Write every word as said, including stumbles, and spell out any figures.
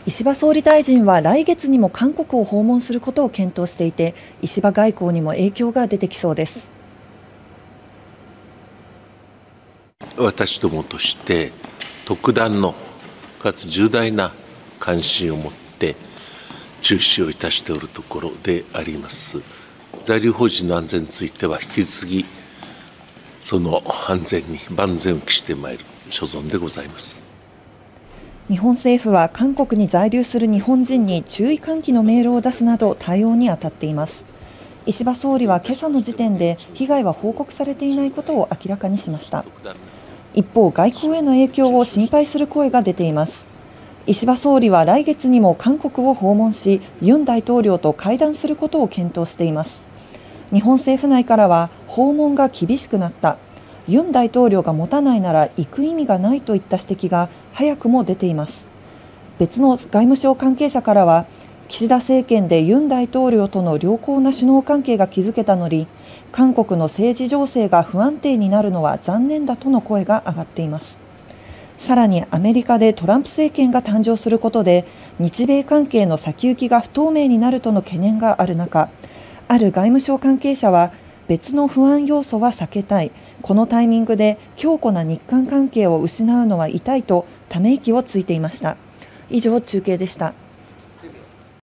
石破総理大臣は来月にも韓国を訪問することを検討していて、石破外交にも影響が出てきそうです。 私どもとして特段のかつ重大な関心を持って注視をいたしておるところであります。在留邦人の安全については引き続きその安全に万全を期してまいる所存でございます。 日本政府は韓国に在留する日本人に注意喚起のメールを出すなど対応に当たっています。石破総理は今朝の時点で被害は報告されていないことを明らかにしました。一方、外交への影響を心配する声が出ています。石破総理は来月にも韓国を訪問し、ユン大統領と会談することを検討しています。日本政府内からは訪問が厳しくなった、ユン大統領が持たないなら行く意味がないといった指摘が早くも出ています。別の外務省関係者からは、岸田政権でユン大統領との良好な首脳関係が築けたのに、韓国の政治情勢が不安定になるのは残念だとの声が上がっています。さらにアメリカでトランプ政権が誕生することで、日米関係の先行きが不透明になるとの懸念がある中、ある外務省関係者は、別の不安要素は避けたい、このタイミングで強固な日韓関係を失うのは痛いとため息をついていました。以上、中継でした。